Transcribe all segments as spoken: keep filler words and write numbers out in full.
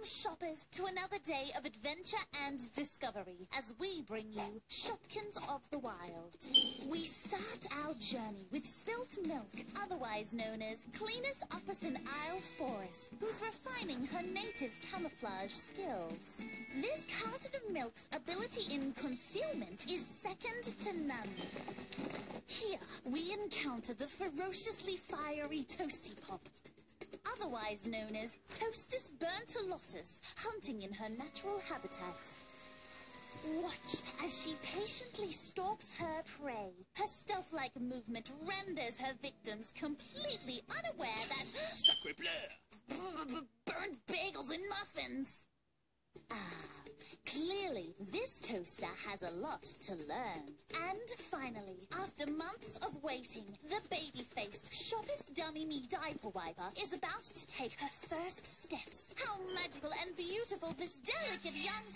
shoppers, to another day of adventure and discovery as we bring you Shopkins of the Wild. We start our journey with spilt milk, otherwise known as Cleanus Uppus and Isle Forest, who's refining her native camouflage skills. This carton of milk's ability in concealment is second to none. Here, we encounter the ferociously fiery Toasty Pop, otherwise known as Toastus burntolotus, hunting in her natural habitat. Watch as she patiently stalks her prey. Her stealth-like movement renders her victims completely unaware that... Sacre bleu! Burnt bagels and muffins! Ah, clearly this toaster has a lot to learn. And finally, after months of waiting, the baby-faced Shoppers Dummy Me Diaper Wiper is about to take her first steps. How magical and beautiful this delicate young...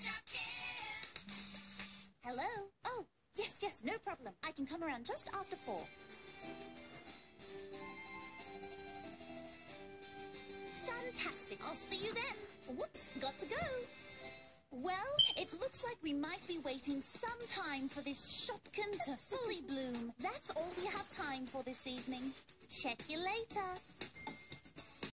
Hello? Oh, yes, yes, no problem. I can come around just after four. Fantastic. I'll see you then. Whoops, got to go. Well, it looks like we might be waiting some time for this Shopkin to fully bloom. That's all we have time for this evening. Check you later.